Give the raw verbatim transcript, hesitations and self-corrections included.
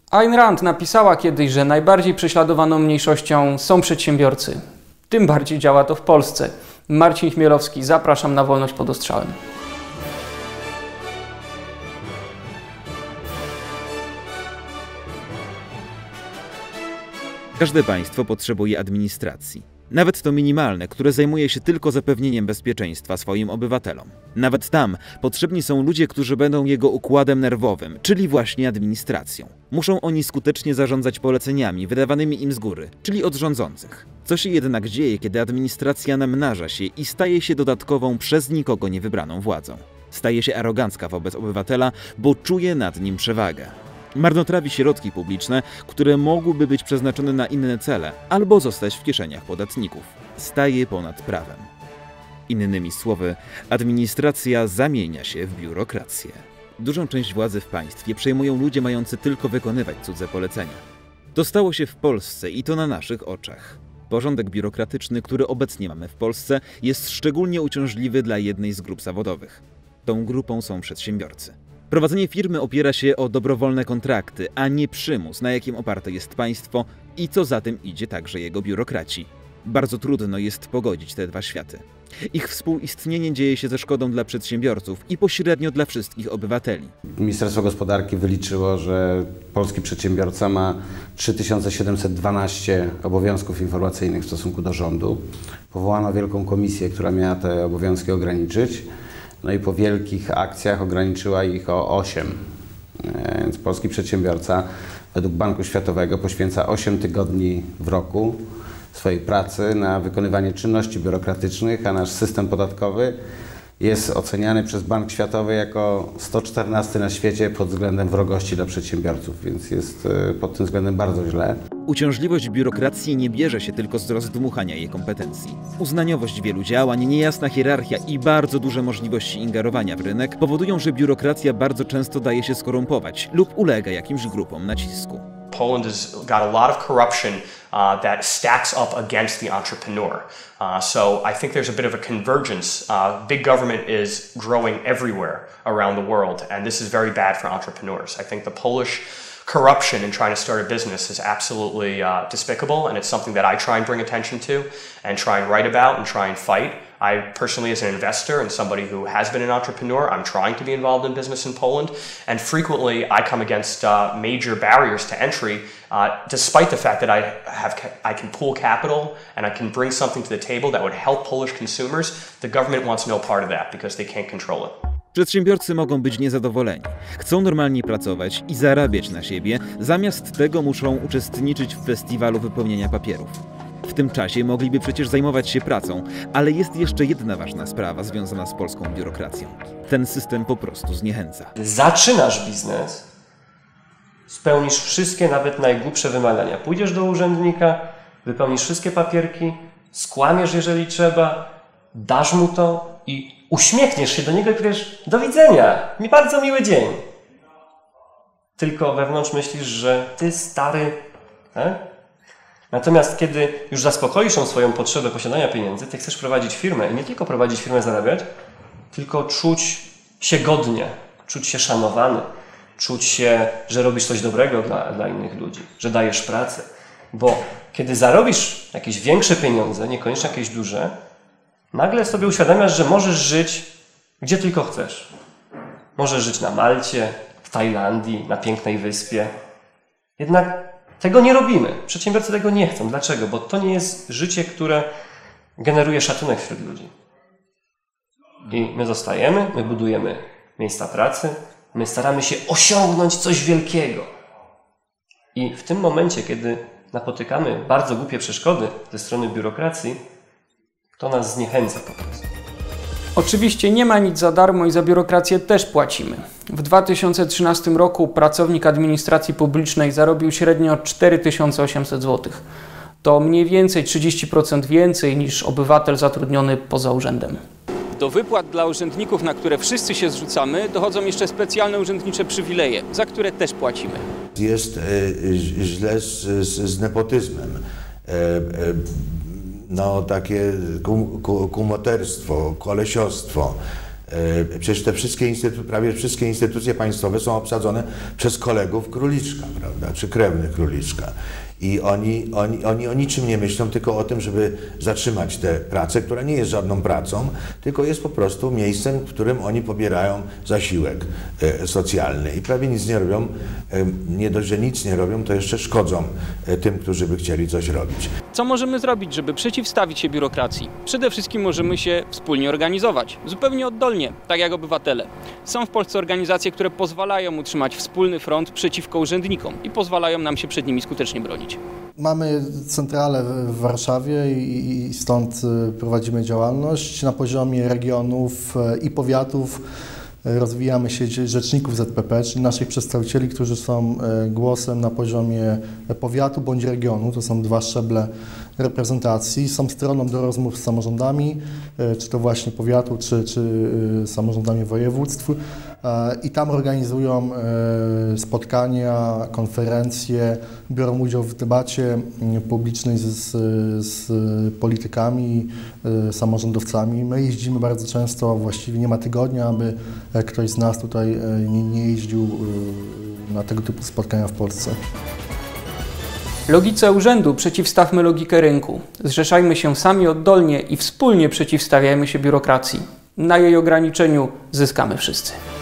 Ayn Rand napisała kiedyś, że najbardziej prześladowaną mniejszością są przedsiębiorcy. Tym bardziej działa to w Polsce. Marcin Chmielowski, zapraszam na Wolność pod ostrzałem. Każde państwo potrzebuje administracji. Nawet to minimalne, które zajmuje się tylko zapewnieniem bezpieczeństwa swoim obywatelom. Nawet tam potrzebni są ludzie, którzy będą jego układem nerwowym, czyli właśnie administracją. Muszą oni skutecznie zarządzać poleceniami wydawanymi im z góry, czyli od rządzących. Co się jednak dzieje, kiedy administracja namnaża się i staje się dodatkową przez nikogo nie wybraną władzą? Staje się arogancka wobec obywatela, bo czuje nad nim przewagę. Marnotrawi środki publiczne, które mogłyby być przeznaczone na inne cele albo zostać w kieszeniach podatników. Staje ponad prawem. Innymi słowy, administracja zamienia się w biurokrację. Dużą część władzy w państwie przejmują ludzie mający tylko wykonywać cudze polecenia. To stało się w Polsce i to na naszych oczach. Porządek biurokratyczny, który obecnie mamy w Polsce, jest szczególnie uciążliwy dla jednej z grup zawodowych. Tą grupą są przedsiębiorcy. Prowadzenie firmy opiera się o dobrowolne kontrakty, a nie przymus, na jakim oparte jest państwo i co za tym idzie także jego biurokraci. Bardzo trudno jest pogodzić te dwa światy. Ich współistnienie dzieje się ze szkodą dla przedsiębiorców i pośrednio dla wszystkich obywateli. Ministerstwo Gospodarki wyliczyło, że polski przedsiębiorca ma trzy tysiące siedemset dwanaście obowiązków informacyjnych w stosunku do rządu. Powołano wielką komisję, która miała te obowiązki ograniczyć. No i po wielkich akcjach ograniczyła ich o osiem. Więc polski przedsiębiorca według Banku Światowego poświęca osiem tygodni w roku swojej pracy na wykonywanie czynności biurokratycznych, a nasz system podatkowy jest oceniany przez Bank Światowy jako sto czternasty na świecie pod względem wrogości dla przedsiębiorców, więc jest pod tym względem bardzo źle. Uciążliwość biurokracji nie bierze się tylko z rozdmuchania jej kompetencji. Uznaniowość wielu działań, niejasna hierarchia i bardzo duże możliwości ingerowania w rynek powodują, że biurokracja bardzo często daje się skorumpować lub ulega jakimś grupom nacisku. Poland has got a lot of corruption uh, that stacks up against the entrepreneur. Uh, so I think there's a bit of a convergence. Uh, big government is growing everywhere around the world, and this is very bad for entrepreneurs. I think the Polish corruption in trying to start a business is absolutely uh, despicable, and it's something that I try and bring attention to and try and write about and try and fight. I personally, as an investor and somebody who has been an entrepreneur, I'm trying to be involved in business in Poland, and frequently I come against uh, major barriers to entry, uh, despite the fact that I have I can pool capital and I can bring something to the table that would help Polish consumers. The government wants no part of that because they can't control it. Przedsiębiorcy mogą być niezadowoleni. Chcą normalnie pracować i zarabiać na siebie, zamiast tego muszą uczestniczyć w festiwalu wypełniania papierów. W tym czasie mogliby przecież zajmować się pracą, ale jest jeszcze jedna ważna sprawa związana z polską biurokracją. Ten system po prostu zniechęca. Zaczynasz biznes, spełnisz wszystkie, nawet najgłupsze wymagania. Pójdziesz do urzędnika, wypełnisz wszystkie papierki, skłamiesz, jeżeli trzeba, dasz mu to i uśmiechniesz się do niego i powiesz: do widzenia, mi bardzo miły dzień. Tylko wewnątrz myślisz, że ty stary... Tak? Natomiast kiedy już zaspokoisz tą swoją potrzebę posiadania pieniędzy, ty chcesz prowadzić firmę i nie tylko prowadzić firmę, zarabiać, tylko czuć się godnie, czuć się szanowany, czuć się, że robisz coś dobrego dla, dla innych ludzi, że dajesz pracę. Bo kiedy zarobisz jakieś większe pieniądze, niekoniecznie jakieś duże, nagle sobie uświadamiasz, że możesz żyć gdzie tylko chcesz. Możesz żyć na Malcie, w Tajlandii, na pięknej wyspie. Jednak tego nie robimy. Przedsiębiorcy tego nie chcą. Dlaczego? Bo to nie jest życie, które generuje szacunek wśród ludzi. I my zostajemy, my budujemy miejsca pracy, my staramy się osiągnąć coś wielkiego. I w tym momencie, kiedy napotykamy bardzo głupie przeszkody ze strony biurokracji, to nas zniechęca po prostu. Oczywiście nie ma nic za darmo i za biurokrację też płacimy. W dwa tysiące trzynastym roku pracownik administracji publicznej zarobił średnio cztery tysiące osiemset złotych. To mniej więcej trzydzieści procent więcej niż obywatel zatrudniony poza urzędem. Do wypłat dla urzędników, na które wszyscy się zrzucamy, dochodzą jeszcze specjalne urzędnicze przywileje, za które też płacimy. Jest e, źle z, z, z nepotyzmem. E, e, no takie kum, kumoterstwo, kolesiostwo, Przecież te wszystkie instytucje, prawie wszystkie instytucje państwowe są obsadzone przez kolegów króliczka, prawda, czy krewnych króliczka. I oni, oni, oni o niczym nie myślą, tylko o tym, żeby zatrzymać tę pracę, która nie jest żadną pracą, tylko jest po prostu miejscem, w którym oni pobierają zasiłek e, socjalny i prawie nic nie robią. E, nie dość, że nic nie robią, to jeszcze szkodzą e, tym, którzy by chcieli coś robić. Co możemy zrobić, żeby przeciwstawić się biurokracji? Przede wszystkim możemy się wspólnie organizować, zupełnie oddolnie, tak jak obywatele. Są w Polsce organizacje, które pozwalają utrzymać wspólny front przeciwko urzędnikom i pozwalają nam się przed nimi skutecznie bronić. Mamy centralę w Warszawie i stąd prowadzimy działalność. Na poziomie regionów i powiatów rozwijamy sieć rzeczników Z P P, czyli naszych przedstawicieli, którzy są głosem na poziomie powiatu bądź regionu. To są dwa szczeble reprezentacji. Są stroną do rozmów z samorządami, czy to właśnie powiatu, czy, czy samorządami województw. I tam organizują spotkania, konferencje, biorą udział w debacie publicznej z, z politykami, samorządowcami. My jeździmy bardzo często, właściwie nie ma tygodnia, aby ktoś z nas tutaj nie, nie jeździł na tego typu spotkania w Polsce. Logice urzędu przeciwstawmy logikę rynku. Zrzeszajmy się sami oddolnie i wspólnie przeciwstawiajmy się biurokracji. Na jej ograniczeniu zyskamy wszyscy.